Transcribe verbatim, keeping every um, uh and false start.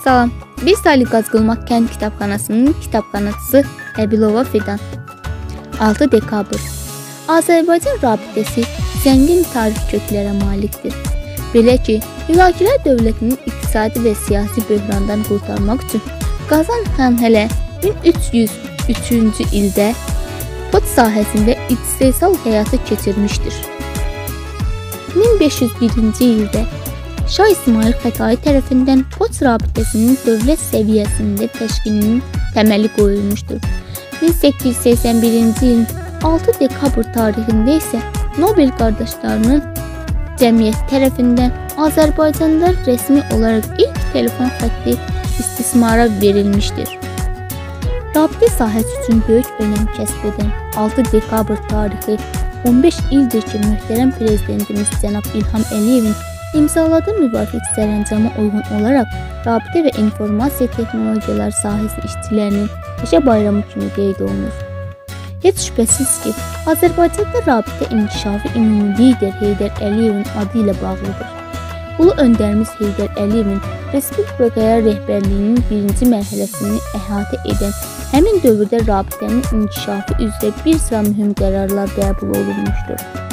Salam, biz Ali Qazqılmaq kənd kitabxanasının kitabxanaçısı Əbilova Fidan. altı dekabr Azərbaycan rabitəsi zəngin tarix köklərə malikdir. Belə ki, Hülakülər dövlətinin iqtisadi və siyasi böhrandan qurtarmaq üçün Qazan xan hələ min üç yüz üçüncü ildə pot sahəsində istehsal həyata keçirmişdir. min beş yüz birinci ildə Şah İsmayıl Xətai tərəfindən pot rabitəsinin dövlət səviyyəsində təşkilinin təməli qoyulmuşdur. min səkkiz yüz səksən birinci ilin altı dekabr tarixində isə Nobel qardaşlarının cəmiyyət tərəfindən Azərbaycanda rəsmi olaraq ilk telefon xətti istismara verilmişdir. Rabitə sahəsi üçün böyük önəm kəsb edən altı dekabr tarixi on beş ildir ki, möhtərəm prezidentimiz cənab İlham Əliyevin imzaladığı müvafiq sərəncama uyğun olaraq rabitə və informasiya texnologiyaları sahəsi işçilərinin peşə bayramı kimi qeyd olunur. Heç şübhəsiz ki, Azərbaycanda rabitə inkişafı ümumi lider Heydər Əliyevin adı ilə bağlıdır. Ulu öndərimiz Heydər Əliyevin Respublikaya rəhbərliyinin birinci mərhələsini əhatə edən həmin dövrdə rabitənin inkişafı üzrə bir sıra mühüm qərarlar qəbul olunmuşdur.